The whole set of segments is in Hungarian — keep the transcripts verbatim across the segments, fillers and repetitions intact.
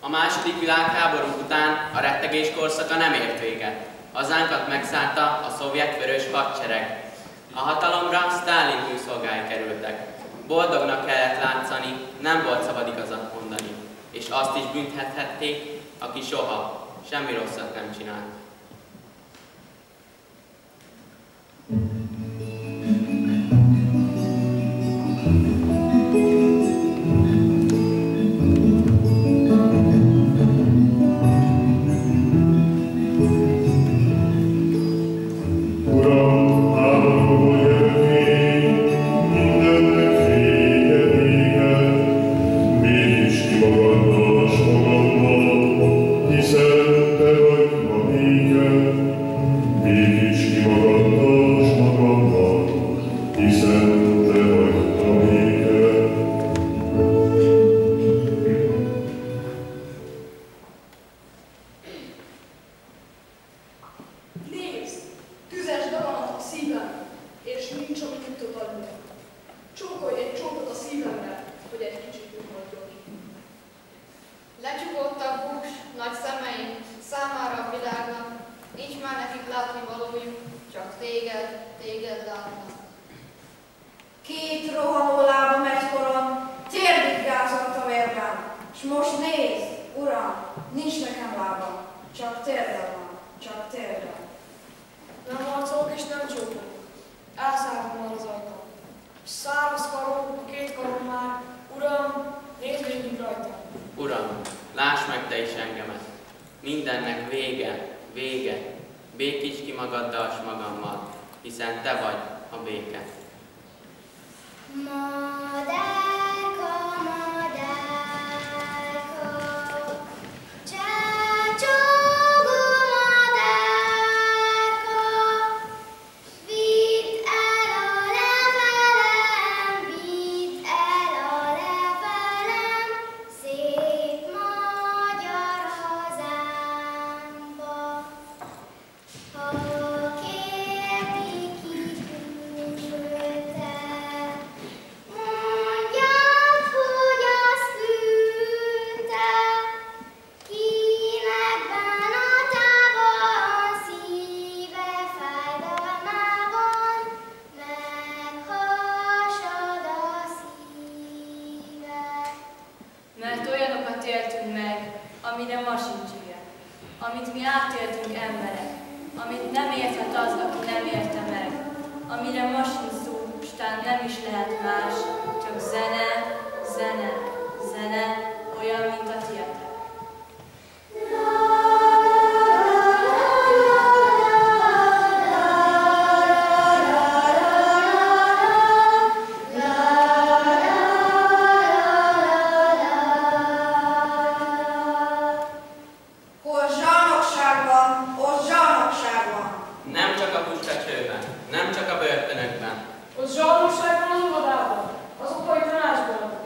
A második világháború után a rettegés korszaka nem ért véget. Hazánkat megszállta a szovjet vörös hadsereg. A hatalomra Sztálin hűszolgái kerültek. Boldognak kellett látszani, nem volt szabad igazat mondani. És azt is büntethették, aki soha semmi rosszat nem csinált. Az zsarnokságban az óvodában, az opai tanácsban,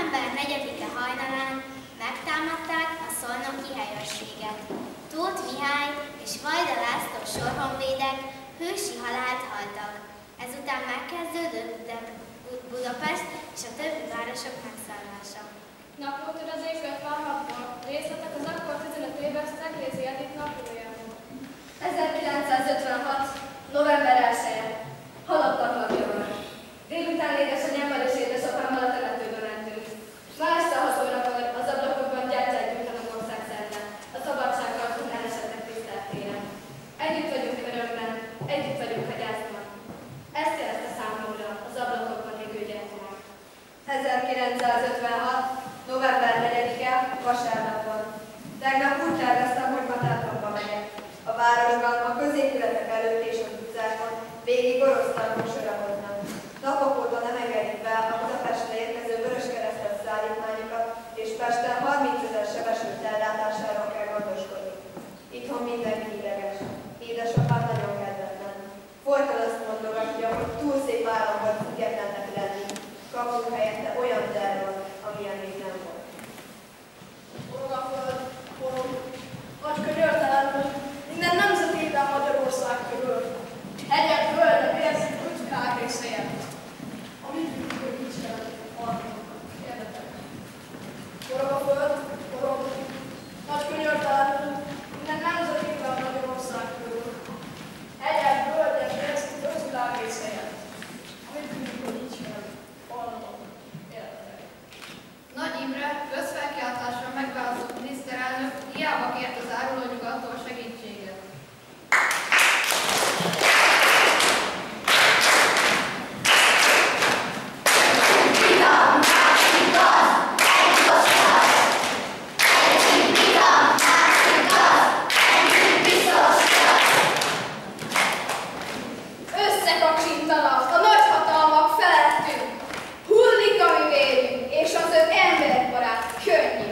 November negyedike hajnalán megtámadták a szolnoki helyőrséget. Tóth Mihály és Vajda László sorhonvédek hősi halált haltak. Ezután megkezdődött Budapest és a többi városok megszállása. Naplótörezés ötvenhatból. Részletek az akkor tizenöt éves Szeglési Edith naplójából. ezerkilencszázötvenhat. november elseje. Halottak napja van. Délután édesanyámmal és édesapámmal a temetőbe mentünk. Ma este hat órakor az ablakokban gyertyát gyújtanak országszerte. A szabadságharc után esettek tiszteltére. Együtt vagyunk örömben, együtt vagyunk a gyászban. Ezt jelezte számomra az ablakokban égő gyertyák. ezerkilencszázötvenhat. november negyedike, vasárnap van. Tegnap úgy terveztem, hogy ma templomba megyek. A városban, a középületek előtt és az utcákon végig oroszlánok sorakoznak. Napok óta nem engedik be a Budapestre érkező vöröskeresztes szállítmányokat, és Pesten harmincezer sebesült ellátásáról kell gondoskodni. Itthon mindenki ideges. Édesapám nagyon kedvetlen. Folyton azt mondogatja, hogy túl szép állam volt függetlennek lenni. Kapunk helyette olyan terror, amilyen még nem volt. Forogaföld, forog, nagy könyörtelenül, minden nemzetében Magyarország körül. Hegyek, völgyek, érszik, kutyukák és szél. A mi bűnjük nincs jelent, harmadok, érdetek. Forog a föld, forog, nagy könyörtelenül, minden nemzetében Magyarország körül. Hegyek, völgyek, érszik, kutyukák és szél. A mi bűnjük nincs jelent, harmadok, érdetek. Nagy Imre közfelkiáltásra megválasztott miniszterelnök hiába kért az áruló nyugattól segítséget. Összekacsintanak a nagyhatalmak felettünk. Hullik a mi vérünk, és az ő emberbarát könnyű.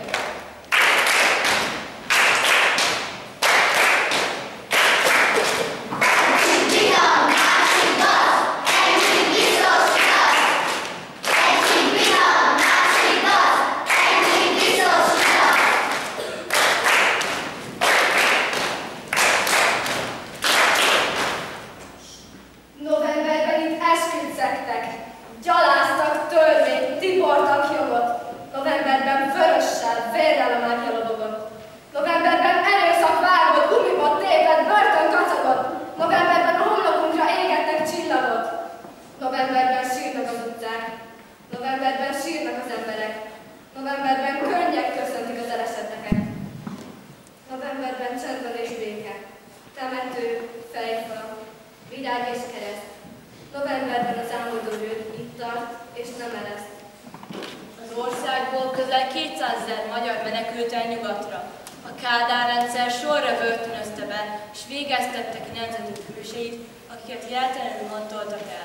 Novemberben itt esküt szektek, gyaláztak törvényt, tiportak jogot. Novemberben vörössel, vérrel a mágia lobogott. Novemberben erőszak vágott, gumibot tépett, börtön kacagott. Novemberben a homlokunkra égettek csillagot. Novemberben sírnak az utcák. Novemberben sírnak az emberek. Novemberben könnyek köszöntik az elesetteket. Novemberben csendben és béke. Temető, fejfal, virág és kereszt. Novemberben az álmodó őt itt tart, és nem ereszt. Az országból közel kétszázezer magyar menekült el nyugatra. A Kádár rendszer sorra börtönözte be, és végeztette ki nemzetük hőseit, akiket jeltelenül mantoltak el.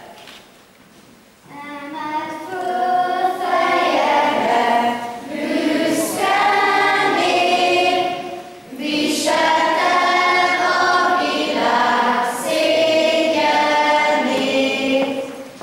Emeld föl fejedre, büszke nép, viselted a világ szégyenét.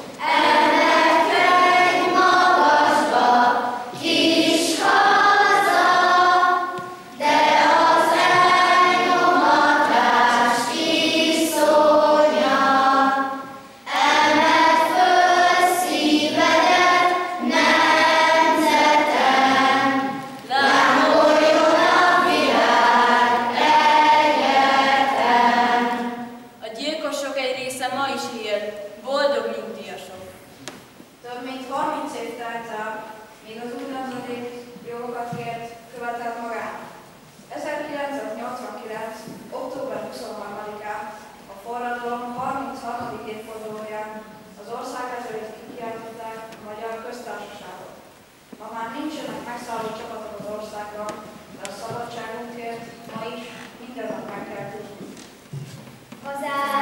Emelkedj magasba, kis haza, de az elnyomatás iszonyat. Emeld föl szívedet, nemzetem, lángoljon a világ egyetem. A gyilkosok egy része ma is él, boldog nyugdíjasok. Több mint harminc év telt el, míg az új nemzedék jogokat kért, követelt magát. ezerkilencszáznyolcvankilenc. október huszonharmadikán a forradalom harmincharmadik évfordulóján az ország ezerét kikiáltották a Magyar Köztársaságot. Ma már nincsenek megszálló csapatok az országban, de a szabadságunkért ma is minden nap meg kell küzdeni. Hazád